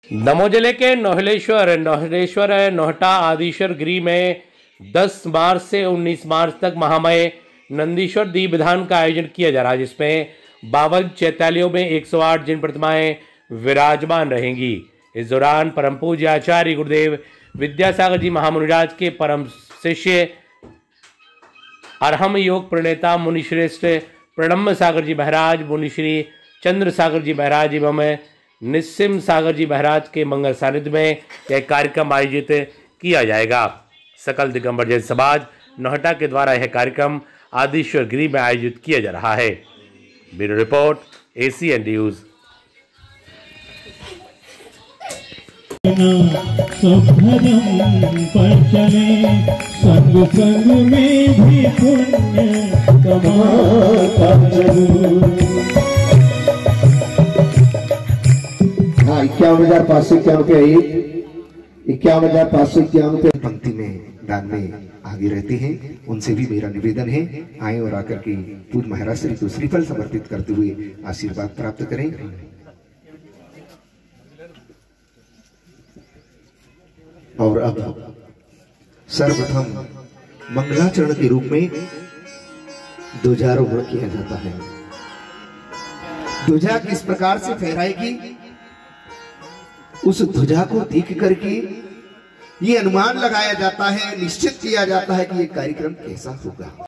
दमोह जिले के नोहलेश्वर नोहटा आदिश्वर गिरी में 10 मार्च से 19 मार्च तक महामय नंदीश्वर दीप विधान का आयोजन किया जा रहा है, जिसमें 52 चैत्यालयों में 108 जिन प्रतिमाएं विराजमान रहेंगी। इस दौरान परम पूज्य आचार्य गुरुदेव विद्यासागर जी महामुनिराज के परम शिष्य अरहम योग प्रणेता मुनिश्रेष्ठ प्रणम्य सागर जी महाराज, मुनिश्री चंद्र सागर जी महाराज एवं निस्सिम सागर जी महाराज के मंगल सानिध्य में यह कार्यक्रम आयोजित किया जाएगा। सकल दिगंबर जैन समाज नोहटा के द्वारा यह कार्यक्रम आदिश्वर गिरी में आयोजित किया जा रहा है। Bureau report, ACN news. संग संग में भी पुण्य कमाता जरूर। हाँ, 51,551 रुपये 51,551 पंक्ति में दान में आगे रहते हैं, उनसे भी मेरा निवेदन है, आए और आकर के पूज्य महाराज श्री को श्रीफल समर्पित करते हुए आशीर्वाद प्राप्त करें। और अब सर्वप्रथम मंगलाचरण के रूप में ध्वजारोहण किया जाता है। ध्वजा किस प्रकार से फहराएगी, उस ध्वजा को देख करके ये अनुमान लगाया जाता है, निश्चित किया जाता है कि ये कार्यक्रम कैसा होगा।